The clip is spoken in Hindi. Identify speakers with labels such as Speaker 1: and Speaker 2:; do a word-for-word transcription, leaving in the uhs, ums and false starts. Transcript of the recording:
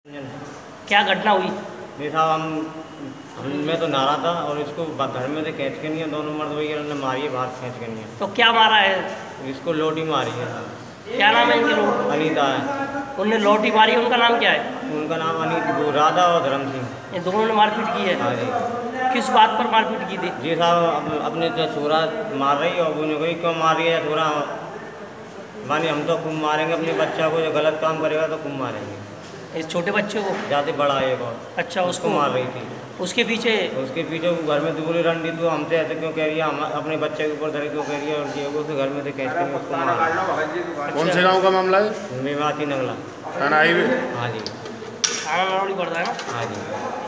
Speaker 1: क्या घटना हुई?
Speaker 2: नहीं साहब, हम हम मैं तो नारा था और इसको घर में से खींच के नहीं है, दोनों मर्द वगैरह ने मारी है, बाहर खींच के नहीं है।
Speaker 1: तो क्या मारा है?
Speaker 2: इसको लोटी मारी है साहब।
Speaker 1: क्या नाम है इनकी? लोट
Speaker 2: अनीता है।
Speaker 1: उनने लोटी मारी है, उनका नाम क्या है?
Speaker 2: उनका नाम अनीत वो राधा और धर्म सिंह।
Speaker 1: ये दोनों ने मारपीट की है?
Speaker 2: हाँ जी।
Speaker 1: किस बात पर मारपीट की थी?
Speaker 2: जी साहब, अपने जो छोरा मार रही है और उन्हें कोई क्यों मार रही है छोरा, मानी हम तो खूब मारेंगे अपने बच्चा को, जो गलत काम करेगा तो खूब मारेंगे।
Speaker 1: इस छोटे बच्चे को?
Speaker 2: जाते बड़ा एक और।
Speaker 1: अच्छा, उसको
Speaker 2: मार रही थी।
Speaker 1: उसके पीछे
Speaker 2: उसके पीछे वो घर में दूसरी रंडी, तो हमसे ऐसे क्यों कह रही है, हम अपने बच्चे के ऊपर धरे क्यों कह रही है, और ये वो उसे घर में से कैच करके उसको मार।
Speaker 3: कौन से गांव का मामला है?
Speaker 2: मेवाती नगला।
Speaker 3: थाना हाईवे।
Speaker 2: हाँ जी।
Speaker 1: थाना नरौली पड़ता है ना?
Speaker 2: हाँ जी।